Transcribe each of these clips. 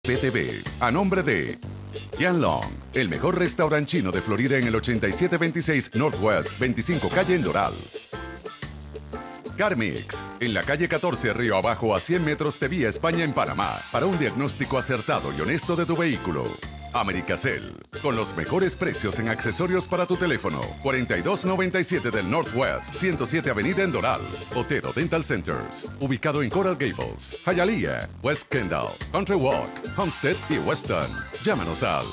PTV, a nombre de Yan Long, el mejor restaurante chino de Florida en el 8726 Northwest 25 Calle en Doral. Carmix, en la calle 14 Río Abajo a 100 metros de Vía España en Panamá, para un diagnóstico acertado y honesto de tu vehículo. Americacel, con los mejores precios en accesorios para tu teléfono. 4297 del Northwest, 107 Avenida en Doral. Otero Dental Centers, ubicado en Coral Gables, Hialeah, West Kendall, Country Walk, Homestead y Weston. Llámanos al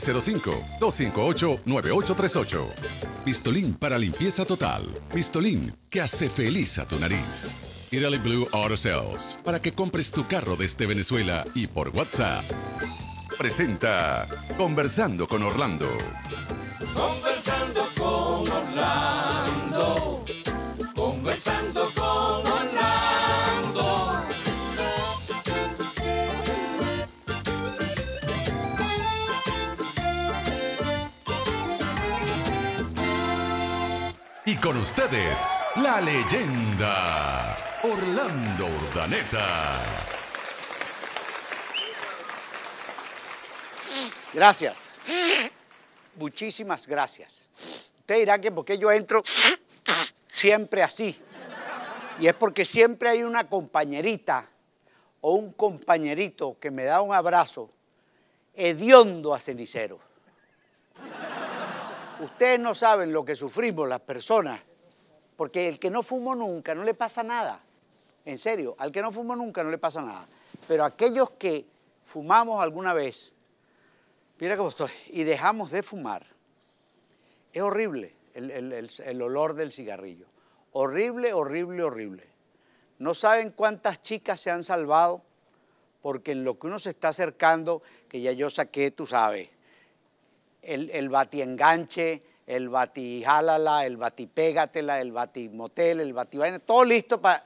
305-258-9838. Pistolín para limpieza total. Pistolín que hace feliz a tu nariz. Italy Blue Auto Sales, para que compres tu carro desde Venezuela y por WhatsApp. Presenta Conversando con Orlando. Conversando con Orlando. Conversando con Orlando. Y con ustedes, la leyenda, Orlando Urdaneta. Gracias. Muchísimas gracias. Usted dirá que porque yo entro siempre así. Y es porque siempre hay una compañerita o un compañerito que me da un abrazo hediondo a cenicero. Ustedes no saben lo que sufrimos las personas, porque el que no fumó nunca no le pasa nada. En serio, al que no fumó nunca no le pasa nada. Pero aquellos que fumamos alguna vez, mira cómo estoy, y dejamos de fumar, es horrible el olor del cigarrillo. Horrible, horrible, horrible. No saben cuántas chicas se han salvado porque en lo que uno se está acercando, que ya yo saqué, tú sabes, el batienganche, el batijálala, el batipégatela, el batimotel, el bativaina, todo listo para...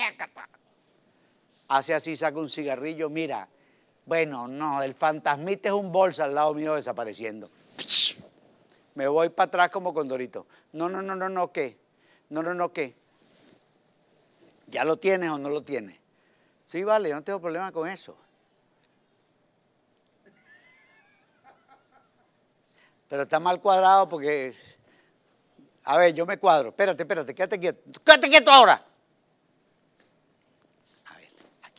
Hace así, saca un cigarrillo, mira, bueno, no, el fantasmita es un bolsa al lado mío desapareciendo. Me voy para atrás como Condorito. No, ¿qué? No, ¿qué? ¿Ya lo tienes o no lo tienes? Sí, vale, yo no tengo problema con eso. Pero está mal cuadrado porque... A ver, yo me cuadro. Espérate, quédate quieto. ¡Quédate quieto ahora! A ver, aquí.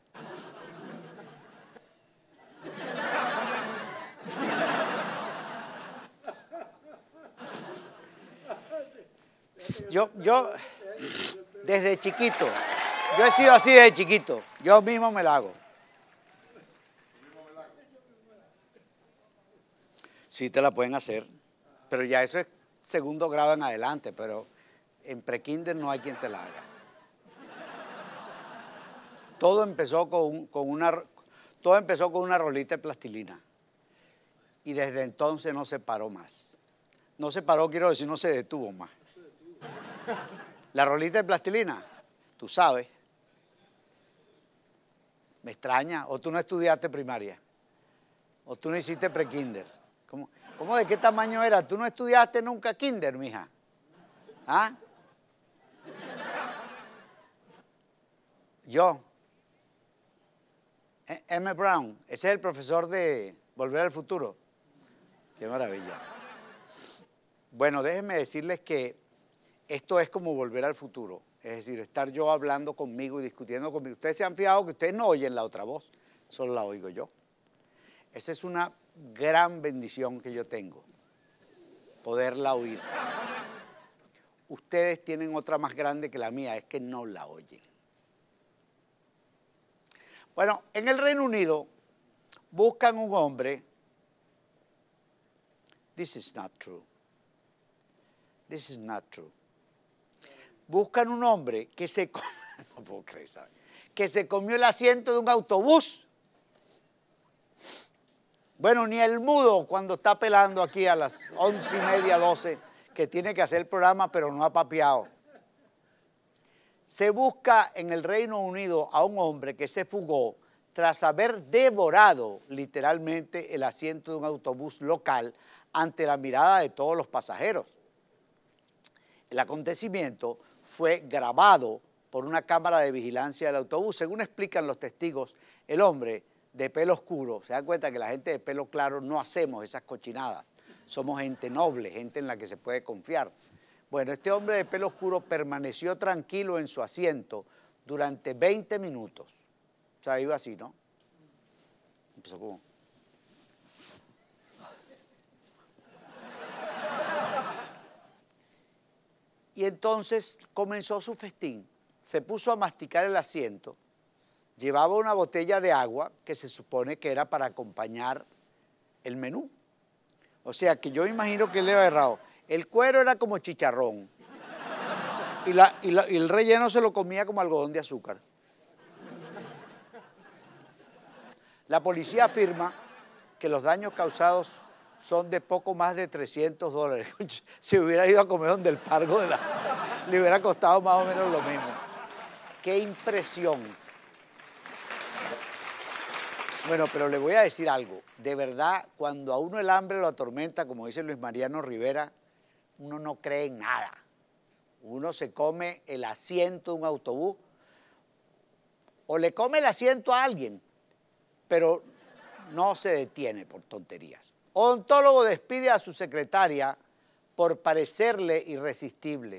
Yo, desde chiquito, yo he sido así desde chiquito. Yo mismo me la hago. Sí te la pueden hacer, pero ya eso es segundo grado en adelante, pero en prekinder no hay quien te la haga. Todo empezó con una rolita de plastilina y desde entonces no se paró más. No se paró, quiero decir, no se detuvo más. La rolita de plastilina, tú sabes, me extraña, o tú no estudiaste primaria, o tú no hiciste prekinder. ¿Cómo de qué tamaño era? ¿Tú no estudiaste nunca kinder, mija? ¿Ah? Yo. M. Brown, ese es el profesor de Volver al Futuro. Qué maravilla. Bueno, déjenme decirles que esto es como volver al futuro. Es decir, estar yo hablando conmigo y discutiendo conmigo. Ustedes se han fijado que ustedes no oyen la otra voz, solo la oigo yo. Esa es una gran bendición que yo tengo, poderla oír. Ustedes tienen otra más grande que la mía, es que no la oyen. Bueno, en el Reino Unido buscan un hombre. This is not true. This is not true. Buscan un hombre que se no puedo creer, ¿sabes? Que se comió el asiento de un autobús. Bueno, ni el mudo cuando está pelando aquí a las 11:30, 12, que tiene que hacer el programa, pero no ha papeado. Se busca en el Reino Unido a un hombre que se fugó tras haber devorado literalmente el asiento de un autobús local ante la mirada de todos los pasajeros. El acontecimiento fue grabado por una cámara de vigilancia del autobús. Según explican los testigos, el hombre de pelo oscuro, se dan cuenta que la gente de pelo claro no hacemos esas cochinadas. Somos gente noble, gente en la que se puede confiar. Bueno, este hombre de pelo oscuro permaneció tranquilo en su asiento durante 20 minutos. O sea, iba así, ¿no? Empezó como... Y entonces comenzó su festín. Se puso a masticar el asiento. Llevaba una botella de agua que se supone que era para acompañar el menú. O sea, que yo imagino que él le había errado. El cuero era como chicharrón. Y el relleno se lo comía como algodón de azúcar. La policía afirma que los daños causados son de poco más de $300. Si hubiera ido a comer donde el pargo le hubiera costado más o menos lo mismo. ¡Qué impresión! Bueno, pero le voy a decir algo. De verdad, cuando a uno el hambre lo atormenta, como dice Luis Mariano Rivera, uno no cree en nada. Uno se come el asiento de un autobús o le come el asiento a alguien, pero no se detiene por tonterías. Odontólogo despide a su secretaria por parecerle irresistible.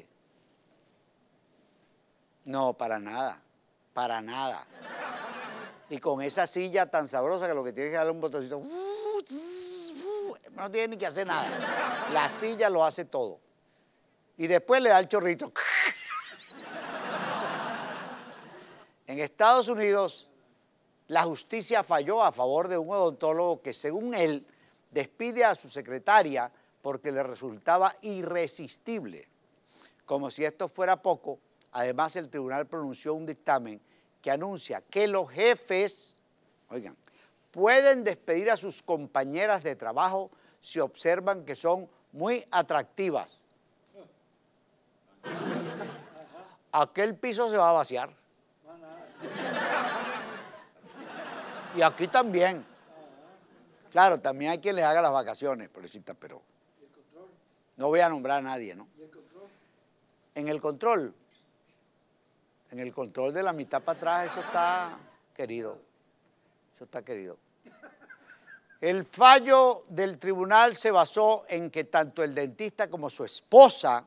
No, para nada, para nada. Y con esa silla tan sabrosa que lo que tiene que darle un botoncito, no tiene ni que hacer nada. La silla lo hace todo. Y después le da el chorrito. En Estados Unidos, la justicia falló a favor de un odontólogo que, según él, despide a su secretaria porque le resultaba irresistible. Como si esto fuera poco, además el tribunal pronunció un dictamen que anuncia que los jefes, oigan, pueden despedir a sus compañeras de trabajo si observan que son muy atractivas. Aquel piso se va a vaciar. Y aquí también. Claro, también hay quien les haga las vacaciones, pobrecita, pero no voy a nombrar a nadie, ¿no? En el control de la mitad para atrás, eso está querido. Eso está querido. El fallo del tribunal se basó en que tanto el dentista como su esposa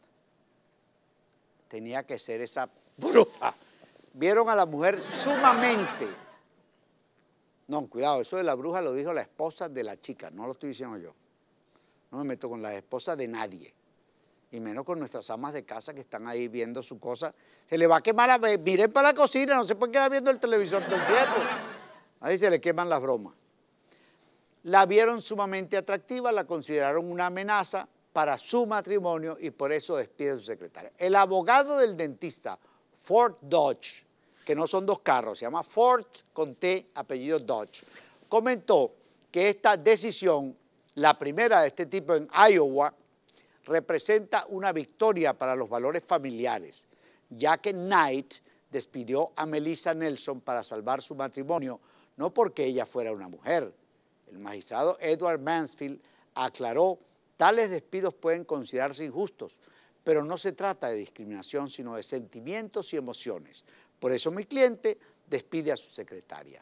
tenía que ser esa bruja. Vieron a la mujer sumamente... No, cuidado, eso de la bruja lo dijo la esposa de la chica, no lo estoy diciendo yo. No me meto con la esposa de nadie. Y menos con nuestras amas de casa que están ahí viendo su cosa. Se le va a quemar la... Miren para la cocina, no se puede quedar viendo el televisor todo el tiempo. Ahí se le queman las bromas. La vieron sumamente atractiva, la consideraron una amenaza para su matrimonio y por eso despide a su secretaria. El abogado del dentista, Ford Dodge, que no son dos carros, se llama Ford con T, apellido Dodge, comentó que esta decisión, la primera de este tipo en Iowa, representa una victoria para los valores familiares, ya que Knight despidió a Melissa Nelson para salvar su matrimonio, no porque ella fuera una mujer. El magistrado Edward Mansfield aclaró, tales despidos pueden considerarse injustos, pero no se trata de discriminación, sino de sentimientos y emociones. Por eso mi cliente despide a su secretaria.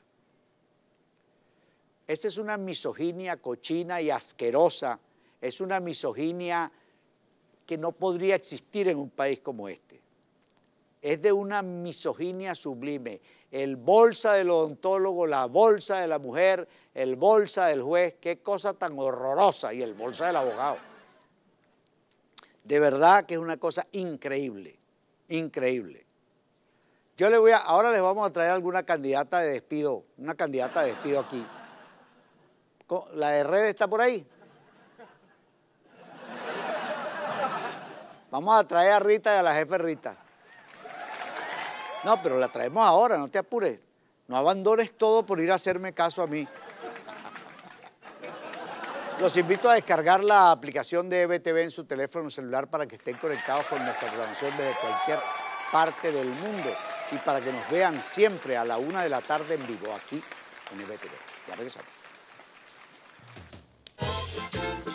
Esa es una misoginia cochina y asquerosa, es una misoginia que no podría existir en un país como este. Es de una misoginia sublime. El bolsa del odontólogo, la bolsa de la mujer, el bolsa del juez, qué cosa tan horrorosa, y el bolsa del abogado. De verdad que es una cosa increíble, increíble. Ahora les vamos a traer alguna candidata de despido, una candidata de despido aquí. ¿La de Red está por ahí? Vamos a traer a Rita y a la jefe Rita. No, pero la traemos ahora, no te apures. No abandones todo por ir a hacerme caso a mí. Los invito a descargar la aplicación de EBTV en su teléfono celular para que estén conectados con nuestra programación desde cualquier parte del mundo y para que nos vean siempre a la 1 de la tarde en vivo aquí en EBTV. Ya regresamos.